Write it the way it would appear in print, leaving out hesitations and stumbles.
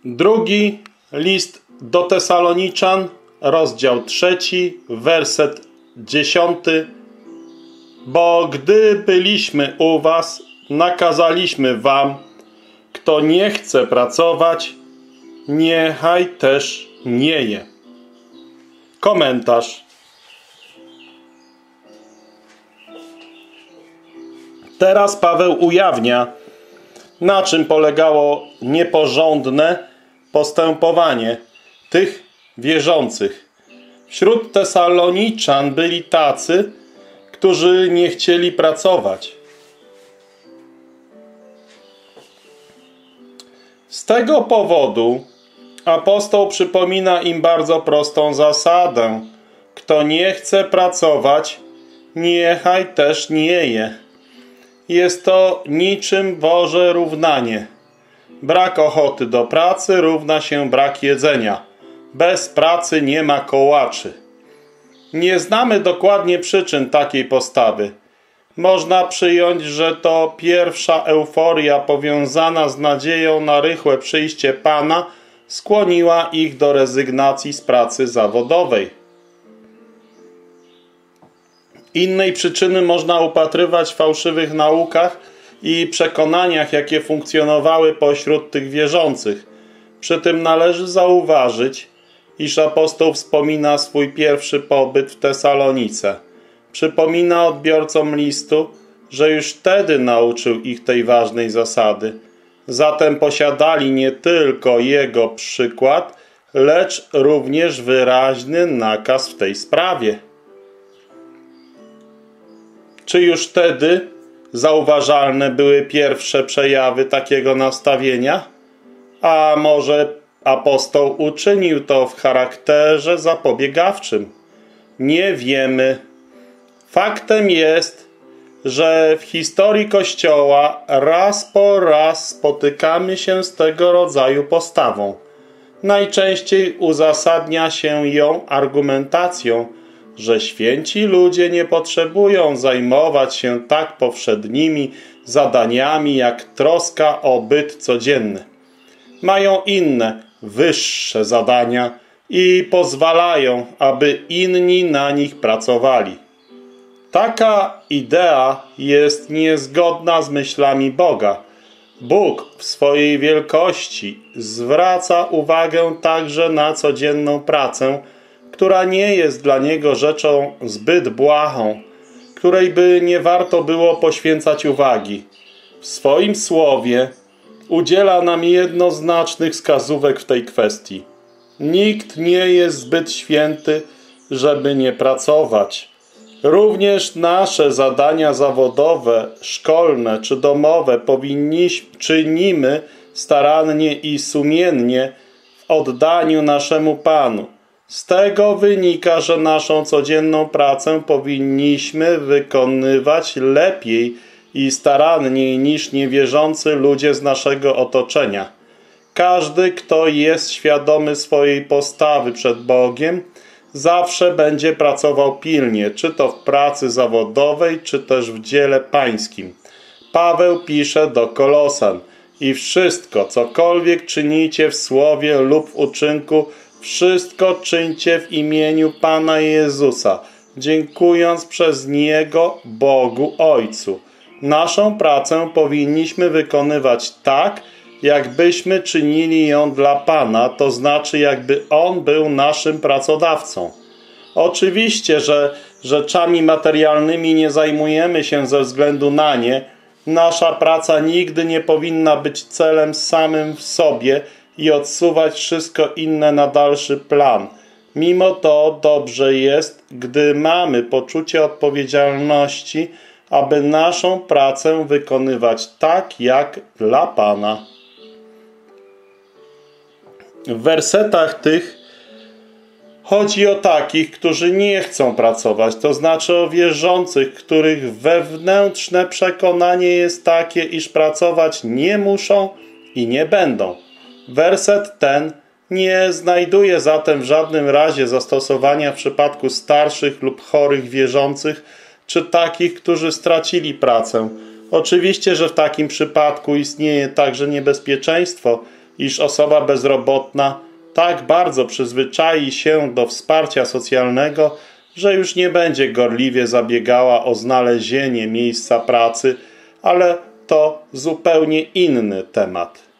Drugi list do Tesaloniczan, rozdział 3, werset 10. Bo gdy byliśmy u was, nakazaliśmy wam, kto nie chce pracować, niechaj też nie je. Komentarz. Teraz Paweł ujawnia, na czym polegało nieporządne postępowanie tych wierzących. Wśród Tesaloniczan byli tacy, którzy nie chcieli pracować. Z tego powodu apostoł przypomina im bardzo prostą zasadę. Kto nie chce pracować, niechaj też nie je. Jest to niczym Boże równanie. Brak ochoty do pracy równa się brak jedzenia. Bez pracy nie ma kołaczy. Nie znamy dokładnie przyczyn takiej postawy. Można przyjąć, że to pierwsza euforia powiązana z nadzieją na rychłe przyjście Pana skłoniła ich do rezygnacji z pracy zawodowej. Innej przyczyny można upatrywać w fałszywych naukach i przekonaniach, jakie funkcjonowały pośród tych wierzących. Przy tym należy zauważyć, iż apostoł wspomina swój pierwszy pobyt w Tesalonice. Przypomina odbiorcom listu, że już wtedy nauczył ich tej ważnej zasady. Zatem posiadali nie tylko jego przykład, lecz również wyraźny nakaz w tej sprawie. Czy już wtedy zauważalne były pierwsze przejawy takiego nastawienia? A może apostoł uczynił to w charakterze zapobiegawczym? Nie wiemy. Faktem jest, że w historii Kościoła raz po raz spotykamy się z tego rodzaju postawą. Najczęściej uzasadnia się ją argumentacją, że święci ludzie nie potrzebują zajmować się tak powszednimi zadaniami jak troska o byt codzienny. Mają inne, wyższe zadania i pozwalają, aby inni na nich pracowali. Taka idea jest niezgodna z myślami Boga. Bóg w swojej wielkości zwraca uwagę także na codzienną pracę, która nie jest dla Niego rzeczą zbyt błahą, której by nie warto było poświęcać uwagi. W swoim słowie udziela nam jednoznacznych wskazówek w tej kwestii. Nikt nie jest zbyt święty, żeby nie pracować. Również nasze zadania zawodowe, szkolne czy domowe czynimy starannie i sumiennie w oddaniu naszemu Panu. Z tego wynika, że naszą codzienną pracę powinniśmy wykonywać lepiej i staranniej niż niewierzący ludzie z naszego otoczenia. Każdy, kto jest świadomy swojej postawy przed Bogiem, zawsze będzie pracował pilnie, czy to w pracy zawodowej, czy też w dziele pańskim. Paweł pisze do Kolosan: i wszystko, cokolwiek czynicie w słowie lub w uczynku, wszystko czyńcie w imieniu Pana Jezusa, dziękując przez Niego Bogu Ojcu. Naszą pracę powinniśmy wykonywać tak, jakbyśmy czynili ją dla Pana, to znaczy jakby On był naszym pracodawcą. Oczywiście, że rzeczami materialnymi nie zajmujemy się ze względu na nie. Nasza praca nigdy nie powinna być celem samym w sobie i odsuwać wszystko inne na dalszy plan. Mimo to dobrze jest, gdy mamy poczucie odpowiedzialności, aby naszą pracę wykonywać tak, jak dla Pana. W wersetach tych chodzi o takich, którzy nie chcą pracować, to znaczy o wierzących, których wewnętrzne przekonanie jest takie, iż pracować nie muszą i nie będą. Werset ten nie znajduje zatem w żadnym razie zastosowania w przypadku starszych lub chorych wierzących, czy takich, którzy stracili pracę. Oczywiście, że w takim przypadku istnieje także niebezpieczeństwo, iż osoba bezrobotna tak bardzo przyzwyczai się do wsparcia socjalnego, że już nie będzie gorliwie zabiegała o znalezienie miejsca pracy, ale to zupełnie inny temat.